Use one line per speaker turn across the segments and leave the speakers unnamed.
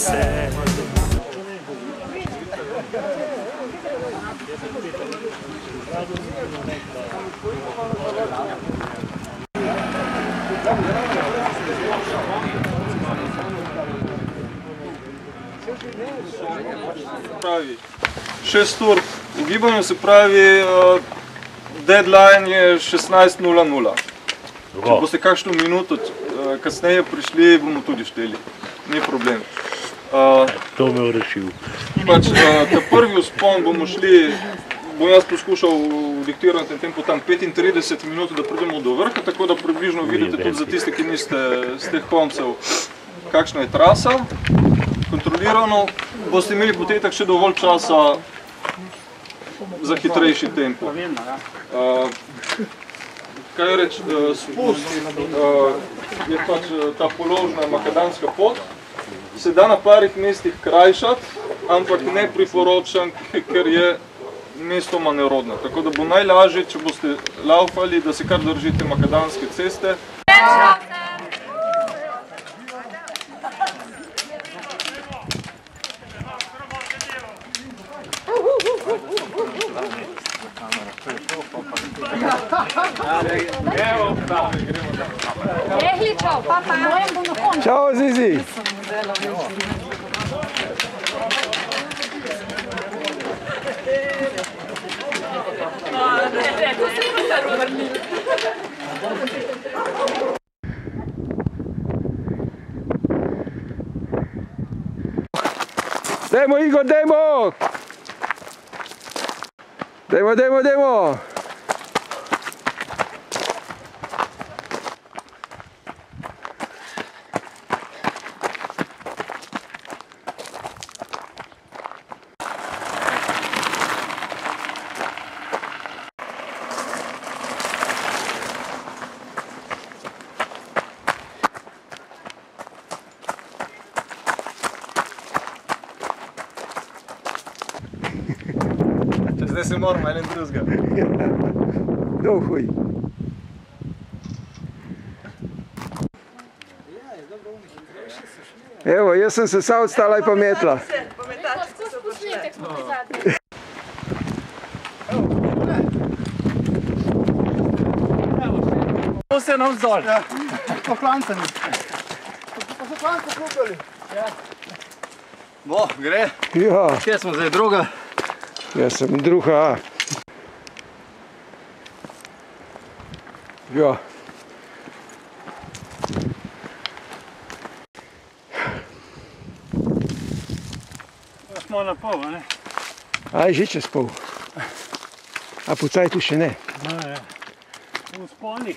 se.
Pravi, 6 ur v gibanju, se pravi, deadline je 16:00. Če boste kakšno minuto kasneje prišli, bomo tudi šteli, ni problem.
To me je rešil.
Pač, ta prvi vzpon bom jaz poskušal diktirati tempo tam 35 minut, da pridemo do vrha, tako da približno vidite tudi za tiste, ki niste z teh koncev, kakšna je trasa. Kontrolirano, boste imeli potetek še dovolj časa za hitrejši tempo. Kaj reči, spust je pač ta položna makadamska pot, se da na parih mestih krajšati, ampak ne priporočam, ker je mestoma nerodna. Tako da bo najlažje, če boste laufali, da se kar držite makadamske ceste.
Čau, Zizi! Dajmo, Igor, dajmo! Dajmo!
Zdaj se moramo eden drugega.
Dohuj. Evo, jaz sem se sad odstala in pa metla.
To se nam zdol.
Po klancu ni. Pa so klancu kupili.
Bo, gre.
Ja,
Kje smo zdaj, druga?
jaz sem druga. Ja.
Smo na pol, ne?
Aj, že čez pol. A po cajtu še ne.
No, ja. V vzponih.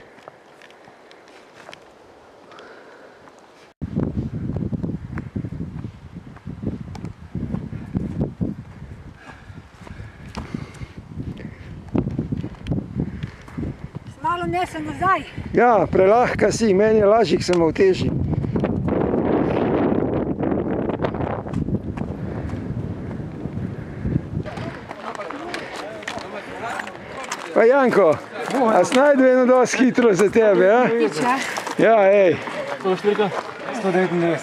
Malo nese nazaj.
Ja, prelahka si, meni je lažje, se malo teži. Pa Janko, a snajdu eno dosti hitro za tebe, ja? Ja, ej.
104, 199.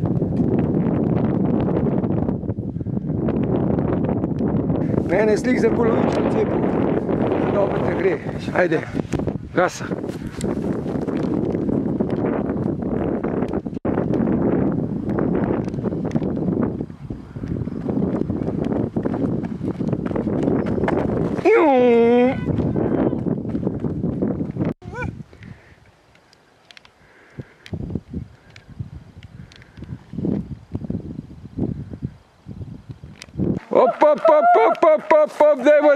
Mene slik za polovično cepu. Dobro te gre. Ajde, gasa. Op, dajmo!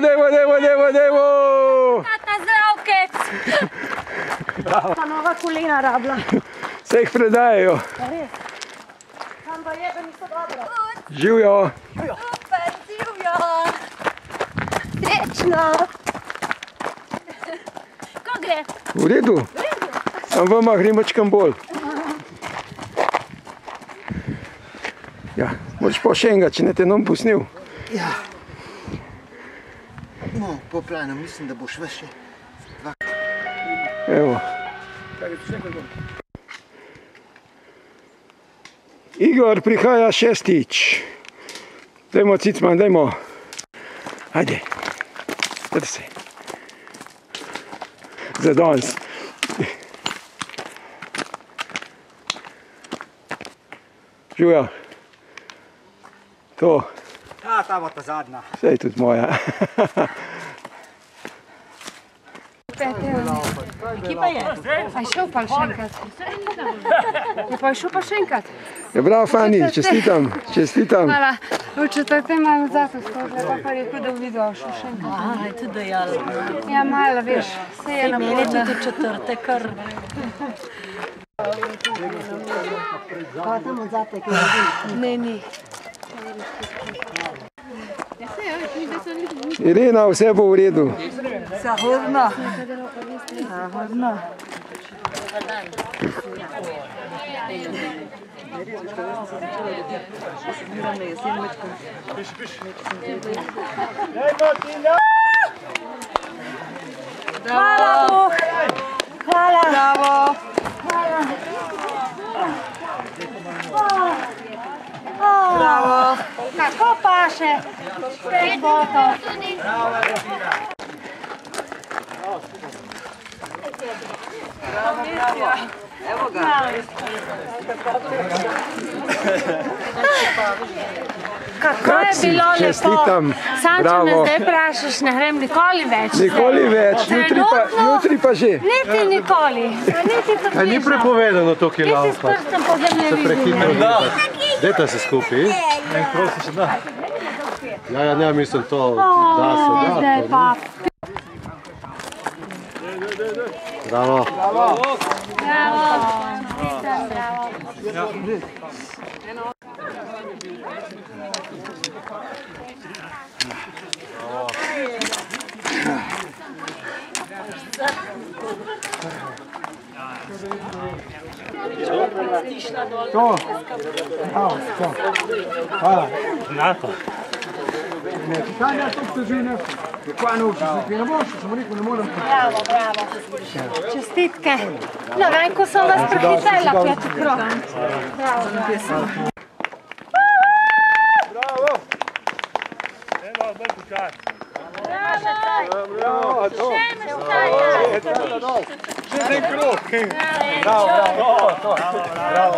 Tata, zdrav, kec! Pa nova kolena rabla.
Se jih predajajo.
Tam pa jebe niso dobro.
Živjo!
Super, živjo! Srečno! Ko gre?
V redu? Sam vama gre mačkam bolj. Ja, moraš pa še enega, če ne te nam pusnil.
Ja. No, po planu, mislim, da boš več še.
Evo. Igor prihaja šestič. Dajmo, Cicman, dajmo. Ajde. Dajte se. Za danes. Žuja. To.
Ja, ta bo ta zadnja.
Saj tudi moja.
Kje pa je? A je šel pa še enkrat? Je pa šel pa še enkrat?
Je bravo, Fani, čestitam, čestitam.
Hvala. V četrtem malo zato skočila, pa rekel, da v video šel še enkrat.
Aha, je tudi dejala.
Ja, malo, veš, se je
Meni
naporno.
tudi četrte, kar... Pa tam od zate, ki je
Ne, ni.
Irena, vse bo v redu.
Zahodno. Zahodno.
Hvala Bog. Hvala.
Bravo. Bravo.
Kako paše? Pet botov.
Evo ga.
Kako je bilo lepo.
Čestitam,
Sam, če me
bravo.
zdaj vprašaš, ne grem nikoli več.
Nikoli več, jutri pa že.
Niti nikoli. Niti to
Ni prepovedano to, ki
Niti s prstem po zemljevidu.
Dajte se skupaj. Ja, ne, mislim to, da se da.
Zdaj pa.
Bravo.
Bravo. Čestitam, bravo.
To. Bravo, to. Hvala.
Enako.
Ne, kaj ne, to obtožine. Kaj ne učiš, ne boš, sem rekel, ne morem.
Bravo, bravo. Čestitke. Ne vem, ko sem vas prehitela, peti krog. Bravo, bravo.
Bravo, to.
Še imaš kaj.
Še en krog.
Bravo,
Bravo,
bravo,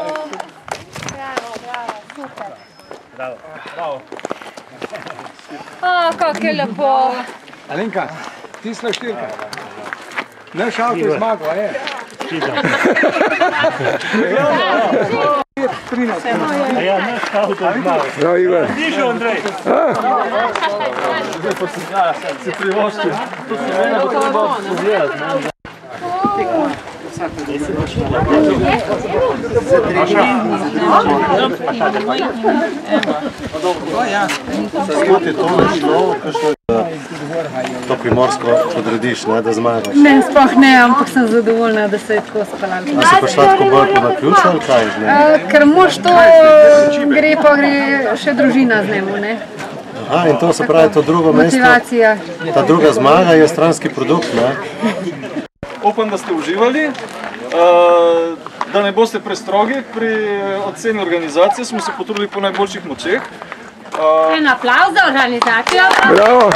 super.
Bravo.
O, kako je lepo.
Alenka, tisla štirka. Naš avto je zmagal, a je?
Ja, naš avto zmagal.
Bravo, Igor.
Tišo, Andrej.
Si privoščil. To se mene bo treba pogledati.
Skrat je to našlo, to primorsko odrediš, ne, da zmagaš.
Ne, sploh ne, ampak sem zadovoljna, da se je tako speljalo.
A si prišla tako bolj po naključju ali kaj? Ne?
Ker mož to gre, pa gre še družina z njemu, ne?
Aha, in to se pravi, to drugo mesto,
Motivacija.
ta druga zmaga je stranski produkt, ne?
Upam, da ste uživali, da ne boste prestrogi pri oceni organizacije, smo se potrudili po najboljših močeh.
En aplauz za organizacijo.
Bravo.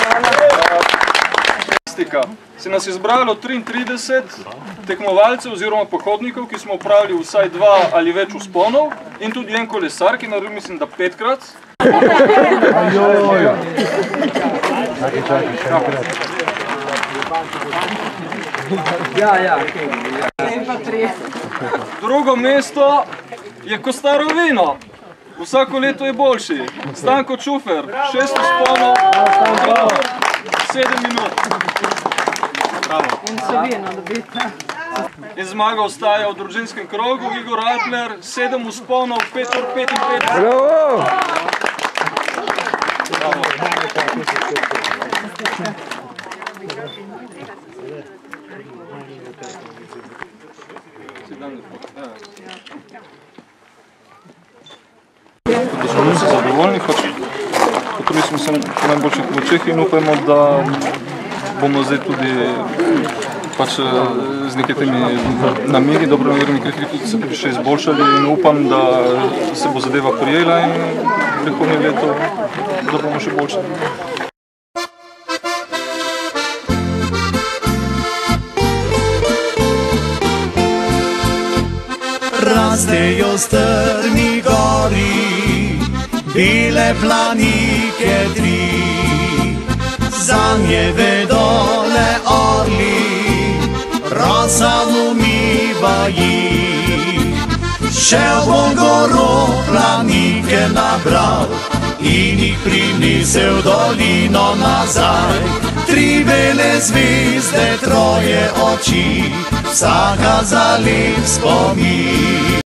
Se nas je zbralo 33 tekmovalcev oziroma pohodnikov, ki smo opravili vsaj 2 ali več vzponov in tudi en kolesar, ki naredil mislim, da 5-krat. Drugo mesto je Kostaro vino. Vsako leto je boljši. Stanko Čufer, 6 vzponov, 7 minut. Bravo. In zmaga ostaja v družinskem krogu, Igor Alpler, 7 vzponov, 5 ur 55.
Bravo.
Da smo vsi zadovoljni, potrudili smo se po najboljših močeh in upajmo, da bomo zdaj tudi pač z nekimi namigi, dobronamernimi kritiki se bi še izboljšali in upam, da se bo zadeva prijela in prihodnje leto, da bomo še boljši.
Rastejo strmi gori, bile planike tri, za nje vedole orli, rosa umiva jih. Šel bom goro planike nabral in jih prinesel dolino nazaj. Tri bele zvezde, troje oči, vsaka za lep spomin.